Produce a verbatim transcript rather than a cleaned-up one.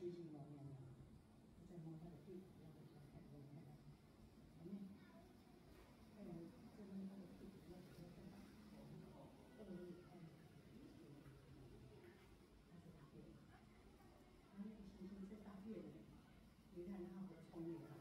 接近老年人，再摸他的屁股，要不要看我看看？前面，还有这边他的屁股要不要看看？这个可以看，他是大便，他那个星星是大便的，你看他好聪明啊！